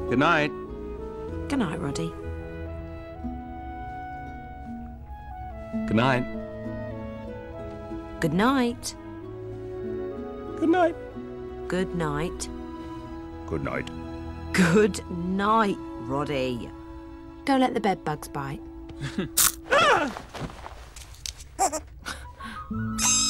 Good night. Good night, Roddy. Good night. Good night. Good night. Good night. Good night. Good night, Roddy. Don't let the bed bugs bite.